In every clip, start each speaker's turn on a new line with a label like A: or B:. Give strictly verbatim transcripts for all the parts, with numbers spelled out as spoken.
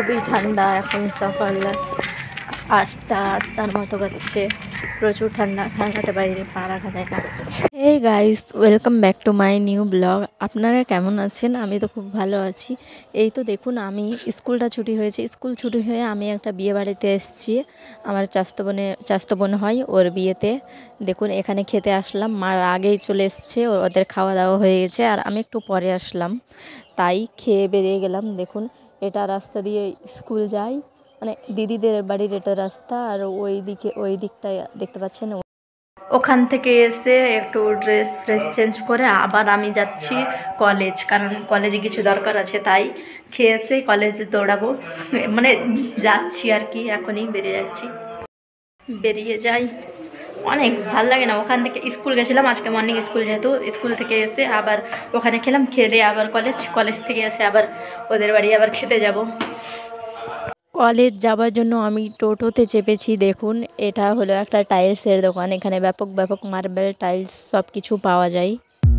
A: খুবই ঠান্ডা। এখন সকাল আটটা আটটার মতো বাজছে। প্রচুর ঠান্ডা, ঠান্ডাতে বাইরে পা রাখা যায় না। এই guys, welcome back to my new blog. আপনারা কেমন আছেন? আমি তো খুব ভালো আছি। এই তো দেখুন, আমি স্কুলটা ছুটি হয়েছে, স্কুল ছুটি হয়ে আমি একটা বিয়ে বাড়িতে এসেছি। আমার চাচাতো বোনের চাচাতো বোন হয়, ওর বিয়েতে। দেখুন এখানে খেতে আসলাম, মার আগেই চলে এসছে, ওদের খাওয়া দাওয়া হয়ে গেছে আর আমি একটু পরে আসলাম, তাই খেয়ে বেরিয়ে গেলাম। দেখুন এটা রাস্তা দিয়ে স্কুল যাই, মানে দিদিদের বাড়ির এটা রাস্তা। আর ওই দিকে ওই দিকটায় দেখতে পাচ্ছেন। ওখান থেকে এসে একটু ড্রেস ফ্রেস চেঞ্জ করে আবার আমি যাচ্ছি কলেজ, কারণ কলেজে কিছু দরকার আছে, তাই খেয়ে এসে কলেজে দৌড়াবো, মানে যাচ্ছি আর কি। এখনই বেরিয়ে যাচ্ছি, বেরিয়ে যাই। অনেক ভাল লাগে না। ওখান থেকে স্কুল গেছিলাম আজকে মর্নিং স্কুল, যেহেতু স্কুল থেকে এসে আবার ওখানে খেলাম, খেলে আবার কলেজ, কলেজ থেকে এসে আবার ওদের বাড়ি আবার খেতে যাব। কলেজ যাওয়ার জন্য আমি টোটোতে চেপেছি। দেখুন এটা হলো একটা টাইলসের দোকান, এখানে ব্যাপক ব্যাপক মার্বেল টাইলস সব কিছু পাওয়া যায়।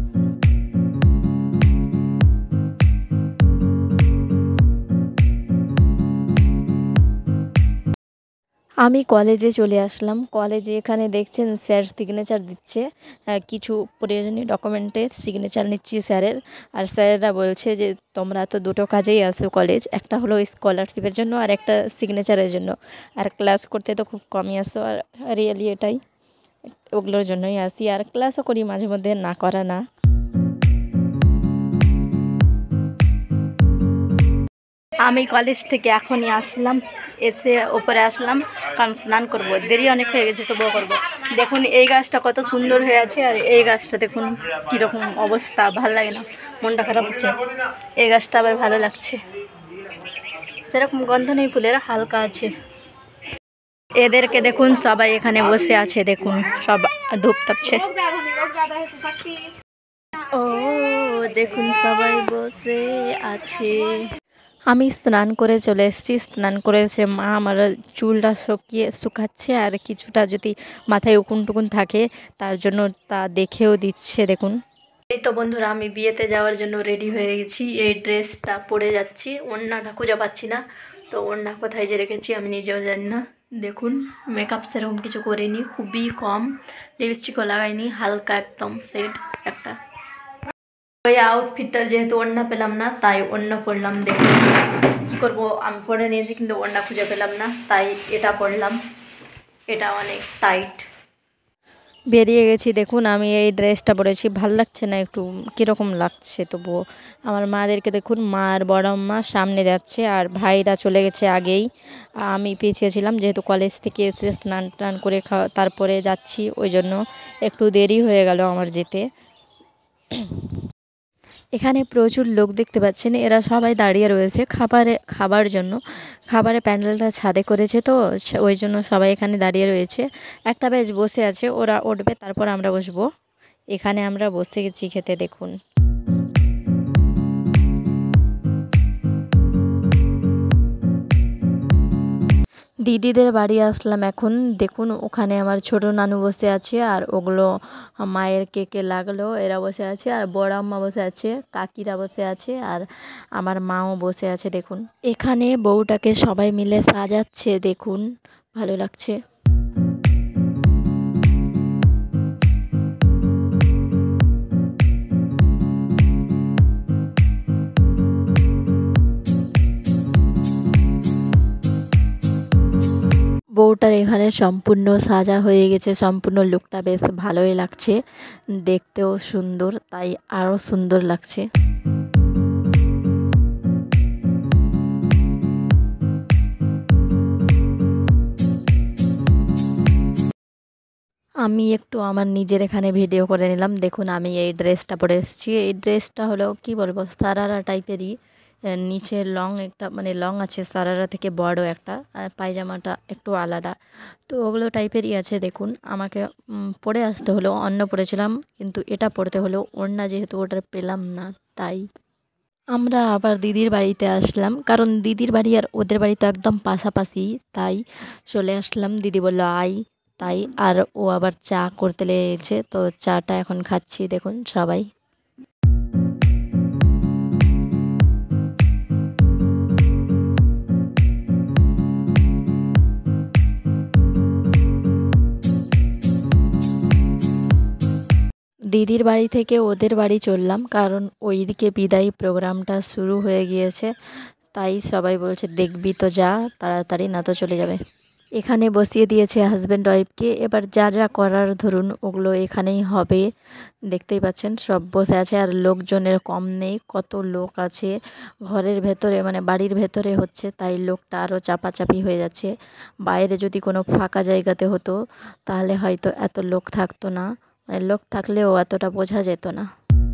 A: আমি কলেজে চলে আসলাম। কলেজে এখানে দেখছেন স্যার সিগনেচার দিচ্ছে, কিছু প্রয়োজনীয় ডকুমেন্টের সিগনেচার নিচ্ছি স্যারের। আর স্যারেরা বলছে যে তোমরা তো দুটো কাজেই আসো কলেজ, একটা হলো স্কলারশিপের জন্য আর একটা সিগনেচারের জন্য, আর ক্লাস করতে তো খুব কমই আসো। আর রিয়েলি এটাই, ওগুলোর জন্যই আসি, আর ক্লাসও করি মাঝে মধ্যে, না করা না। আমি কলেজ থেকে এখনই আসলাম, এসে ওপরে আসলাম কারণ স্নান করবো, দেরি অনেক হয়ে গেছে তবুও করবো। দেখুন এই গাছটা কত সুন্দর হয়ে আছে, আর এই গাছটা দেখুন কীরকম অবস্থা, ভালো লাগে না, মনটা খারাপ হচ্ছে। এই গাছটা আবার ভালো লাগছে, সেরকম গন্ধ নেই ফুলের, হালকা আছে। এদেরকে দেখুন সবাই এখানে বসে আছে, দেখুন সব ধূপ তাপছে। ও দেখুন সবাই বসে আছে। আমি স্নান করে চলে এসেছি। স্নান করে এসে মা আমার চুলটা শুকিয়ে শুকাচ্ছে, আর কিছুটা যদি মাথায় উকুন টুকুন থাকে তার জন্য তা দেখেও দিচ্ছে। দেখুন এই তো বন্ধুরা, আমি বিয়েতে যাওয়ার জন্য রেডি হয়ে গেছি। এই ড্রেসটা পরে যাচ্ছি, ওড়নাটা খুঁজে পাচ্ছি না, তো ওড়না কোথায় যে রেখেছি আমি নিজেও জানি না। দেখুন মেকআপ সেরকম কিছু করিনি, খুবই কম, লিপস্টিকও লাগাইনি, হালকা একদম শেড একটা। ওই আউটফিটটা যেহেতু ওড়না পেলাম না, তাই ওড়না পরলাম। দেখুন কী করবো, আমি পরে নিয়েছি কিন্তু ওড়না খুঁজে পেলাম না, তাই এটা পরলাম। এটা অনেক টাইট। বেরিয়ে গেছি। দেখুন আমি এই ড্রেসটা পরেছি, ভাল লাগছে না, একটু কীরকম লাগছে, তবুও আমার মাদেরকে দেখুন, মা আর বড় মা সামনে যাচ্ছে আর ভাইরা চলে গেছে আগেই। আমি পিছিয়েছিলাম, যেহেতু কলেজ থেকে এসে স্নান টান করে খাওয়া তারপরে যাচ্ছি, ওই জন্য একটু দেরি হয়ে গেল আমার যেতে। এখানে প্রচুর লোক দেখতে পাচ্ছেন, এরা সবাই দাঁড়িয়ে রয়েছে খাবারে খাবার জন্য। খাবারের প্যান্ডেলটা ছাদে করেছে, তো ওই জন্য সবাই এখানে দাঁড়িয়ে রয়েছে। একটা ব্যাচ বসে আছে, ওরা উঠবে তারপর আমরা বসবো। এখানে আমরা বসে গেছি খেতে। দেখুন দিদিদের বাড়ি আসলাম এখন। দেখুন ওখানে আমার ছোট নানু বসে আছে, আর ওগুলো মায়ের কে কে লাগলো এরা বসে আছে, আর বড় আম্মা বসে আছে, কাকিরা বসে আছে, আর আমার মাও বসে আছে। দেখুন এখানে বউটাকে সবাই মিলে সাজাচ্ছে, দেখুন ভালো লাগছে। বউটার এখানে সম্পূর্ণ সাজা হয়ে গেছে, সম্পূর্ণ লুকটা বেশ ভালোই লাগছে, দেখতেও সুন্দর, তাই আরও সুন্দর লাগছে। আমি একটু আমার নিজের এখানে ভিডিও করে নিলাম। দেখুন আমি এই ড্রেসটা পরে এসেছি। এই ড্রেসটা হলো কি বলবো, সারারা টাইপেরই, নিচে লং একটা, মানে লং আছে সারারা থেকে বড় একটা, আর পায়জামাটা একটু আলাদা, তো ওগুলো টাইপেরই আছে। দেখুন আমাকে পরে আসতে হলো, অন্য পরেছিলাম কিন্তু এটা পরতে হলো, ওড়না যেহেতু ওটা পেলাম না, তাই আমরা আবার দিদির বাড়িতে আসলাম, কারণ দিদির বাড়ি আর ওদের বাড়ি তো একদম পাশাপাশি, তাই চলে আসলাম। দিদি বললো আই, তাই। আর ও আবার চা করতে লেগেছে, তো চাটা এখন খাচ্ছি। দেখুন সবাই দিদির বাড়ি থেকে ওদের বাড়ি চললাম, কারণ ওইদিকে বিদায়ী প্রোগ্রামটা শুরু হয়ে গিয়েছে। তাই সবাই বলছে দেখবি তো যা তাড়াতাড়ি, না তো চলে যাবে। এখানে বসিয়ে দিয়েছে হাজব্যান্ড ওয়াইফকে, এবার যা যা করার ধরুন ওগুলো এখানেই হবে। দেখতেই পাচ্ছেন সব বসে আছে, আর লোকজনের কম নেই, কত লোক আছে ঘরের ভেতরে, মানে বাড়ির ভেতরে হচ্ছে, তাই লোকটা আরও চাপাচাপি হয়ে যাচ্ছে। বাইরে যদি কোনো ফাঁকা জায়গাতে হতো তাহলে হয়তো এত লোক থাকতো না, মানে লোক থাকলেও এতটা বোঝা যেত না।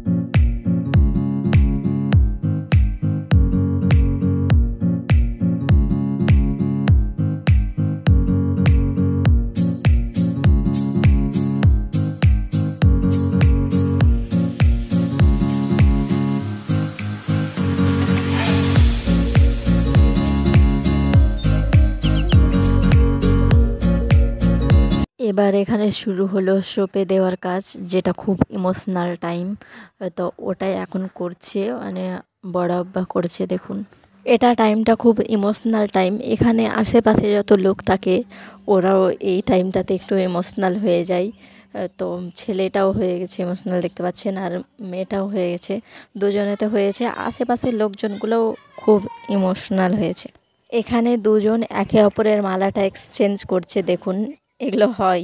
A: এবার এখানে শুরু হলো সোপে দেওয়ার কাজ, যেটা খুব ইমোশনাল টাইম, তো ওটাই এখন করছে, মানে বড় আব্বা করছে। দেখুন এটা টাইমটা খুব ইমোশনাল টাইম, এখানে আশেপাশে যত লোক থাকে ওরাও এই টাইমটাতে একটু ইমোশনাল হয়ে যায়। তো ছেলেটাও হয়ে গেছে ইমোশনাল, দেখতে পাচ্ছেন, আর মেয়েটাও হয়ে গেছে, দুজনেতে হয়েছে, আশেপাশের লোকজনগুলোও খুব ইমোশনাল হয়েছে। এখানে দুজন একে অপরের মালাটা এক্সচেঞ্জ করছে, দেখুন এগুলো হয়।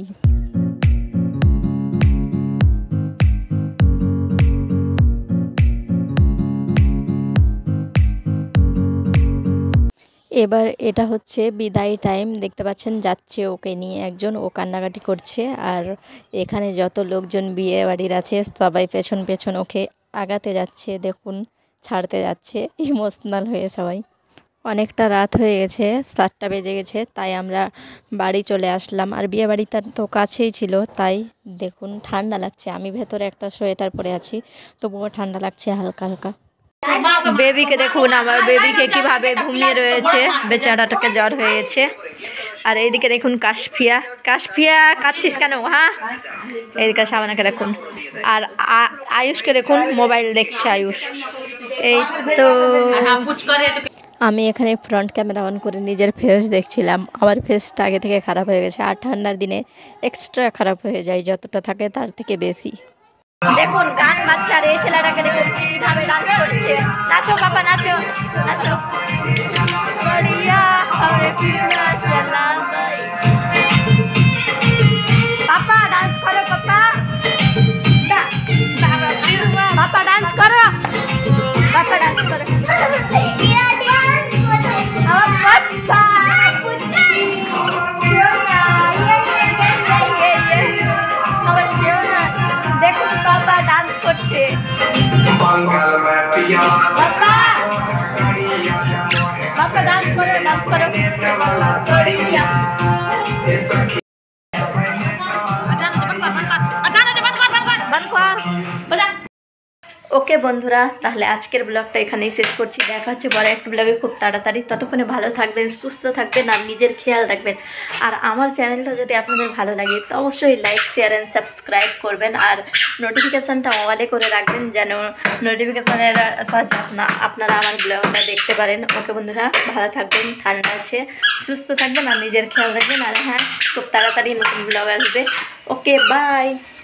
A: এবার এটা হচ্ছে বিদায় টাইম, দেখতে পাচ্ছেন যাচ্ছে ওকে নিয়ে একজন, ও কান্নাকাটি করছে, আর এখানে যত লোকজন বিয়ে বাড়ির আছে সবাই পেছন পেছন ওকে আগাতে যাচ্ছে, দেখুন ছাড়তে যাচ্ছে, ইমোশনাল হয়ে সবাই। অনেকটা রাত হয়ে গেছে, সাতটা বেজে গেছে, তাই আমরা বাড়ি চলে আসলাম। আর বিয়ে বাড়িটা তো কাছেই ছিল, তাই দেখুন ঠান্ডা লাগছে, আমি ভেতরে একটা সোয়েটার পরে আছি, তবুও ঠান্ডা লাগছে হালকা হালকা। বেবিকে দেখুন, আমার বেবিকে কিভাবে ঘুমিয়ে রয়েছে, বেচারাটাকে জ্বর হয়ে গেছে। আর এইদিকে দেখুন কাশফিয়া, কাশফিয়া কাচ্ছিস কেন? হ্যাঁ, এইদিকে সাবানাকে দেখুন, আর আয়ুষকে দেখুন মোবাইল দেখছে আয়ুষ। এই তো আমি এখানে ফ্রন্ট ক্যামেরা অন করে নিজের ফেস দেখছিলাম, আমার ফেসটা আগে থেকে খারাপ হয়ে গেছে, আর ঠান্ডার দিনে এক্সট্রা খারাপ হয়ে যায়, যতটা থাকে তার থেকে বেশি। দেখুন গান বাজছে, আর এই ছেলেটাকে দেখুন কিভাবে ডান্স করছে। নাচো বাবা, নাচো নাচো, বড়িয়া আরে পিড়া চলা ভাই। পাপা ডান্স করো, পাপা পাপা ডান্স করো, পাপা ডান্স করো। দেখুন পাপা ডান্স করছে, পাপা ডান্স করো, ডান্স করো। ওকে বন্ধুরা, তাহলে আজকের ব্লগটা এখানেই শেষ করছি, দেখা হচ্ছে পরে একটা ব্লগে খুব তাড়াতাড়ি। ততক্ষণে ভালো থাকবেন, সুস্থ থাকবেন, আর নিজের খেয়াল রাখবেন। আর আমার চ্যানেলটা যদি আপনাদের ভালো লাগে তো অবশ্যই লাইক, শেয়ার অ্যান্ড সাবস্ক্রাইব করবেন, আর নোটিফিকেশানটা অলে করে রাখবেন, যেন নোটিফিকেশানের না আপনারা আমার ব্লগটা দেখতে পারেন। ওকে বন্ধুরা, ভালো থাকবেন, ঠান্ডা আছে, সুস্থ থাকবেন, আর নিজের খেয়াল রাখবেন। আর হ্যাঁ, খুব তাড়াতাড়ি নতুন ব্লগ আসবে। Okay by.